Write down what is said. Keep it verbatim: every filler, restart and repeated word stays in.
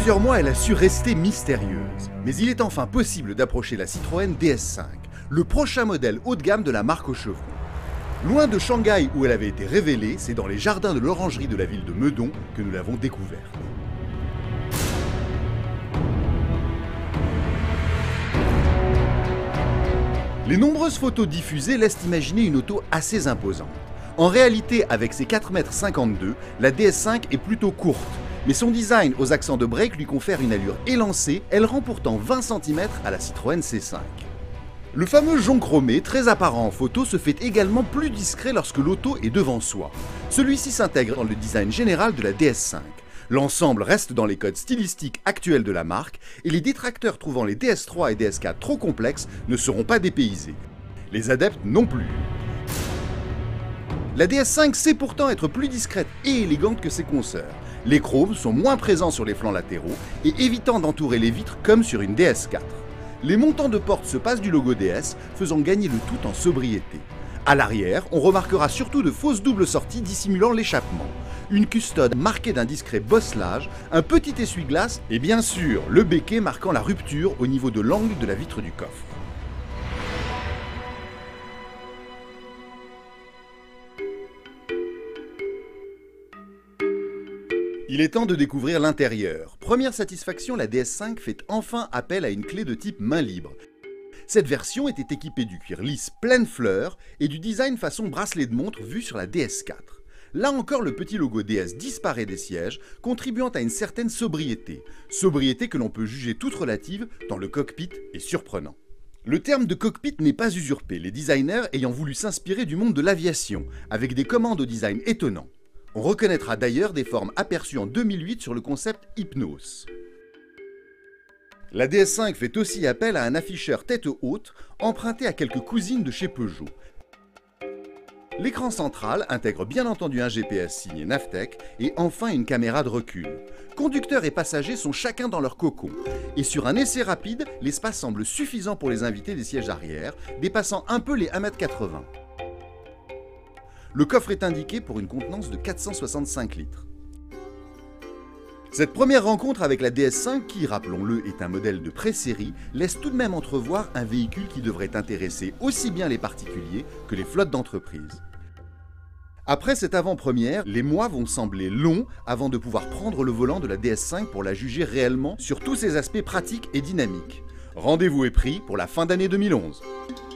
plusieurs mois, elle a su rester mystérieuse. Mais il est enfin possible d'approcher la Citroën D S cinq, le prochain modèle haut de gamme de la marque aux chevrons. Loin de Shanghai où elle avait été révélée, c'est dans les jardins de l'orangerie de la ville de Meudon que nous l'avons découverte. Les nombreuses photos diffusées laissent imaginer une auto assez imposante. En réalité, avec ses quatre mètres cinquante-deux, la D S cinq est plutôt courte, mais son design aux accents de break lui confère une allure élancée, elle rend pourtant vingt centimètres à la Citroën C cinq. Le fameux jonc chromé, très apparent en photo, se fait également plus discret lorsque l'auto est devant soi. Celui-ci s'intègre dans le design général de la D S cinq. L'ensemble reste dans les codes stylistiques actuels de la marque, et les détracteurs trouvant les D S trois et D S quatre trop complexes ne seront pas dépaysés. Les adeptes non plus. La D S cinq sait pourtant être plus discrète et élégante que ses consoeurs. Les chromes sont moins présents sur les flancs latéraux et évitant d'entourer les vitres comme sur une D S quatre. Les montants de porte se passent du logo D S, faisant gagner le tout en sobriété. À l'arrière, on remarquera surtout de fausses doubles sorties dissimulant l'échappement, une custode marquée d'un discret bosselage, un petit essuie-glace et bien sûr le béquet marquant la rupture au niveau de l'angle de la vitre du coffre. Il est temps de découvrir l'intérieur. Première satisfaction, la D S cinq fait enfin appel à une clé de type main libre. Cette version était équipée du cuir lisse pleine fleur et du design façon bracelet de montre vu sur la D S quatre. Là encore, le petit logo D S disparaît des sièges, contribuant à une certaine sobriété. Sobriété que l'on peut juger toute relative tant le cockpit est surprenant. Le terme de cockpit n'est pas usurpé, les designers ayant voulu s'inspirer du monde de l'aviation, avec des commandes au design étonnant. On reconnaîtra d'ailleurs des formes aperçues en deux mille huit sur le concept Hypnos. La D S cinq fait aussi appel à un afficheur tête haute, emprunté à quelques cousines de chez Peugeot. L'écran central intègre bien entendu un G P S signé Navtec et enfin une caméra de recul. Conducteurs et passagers sont chacun dans leur cocon. Et sur un essai rapide, l'espace semble suffisant pour les invités des sièges arrière, dépassant un peu les un mètre quatre-vingts. Le coffre est indiqué pour une contenance de quatre cent soixante-cinq litres. Cette première rencontre avec la D S cinq, qui, rappelons-le, est un modèle de pré-série, laisse tout de même entrevoir un véhicule qui devrait intéresser aussi bien les particuliers que les flottes d'entreprise. Après cette avant-première, les mois vont sembler longs avant de pouvoir prendre le volant de la D S cinq pour la juger réellement sur tous ses aspects pratiques et dynamiques. Rendez-vous est pris pour la fin d'année deux mille onze.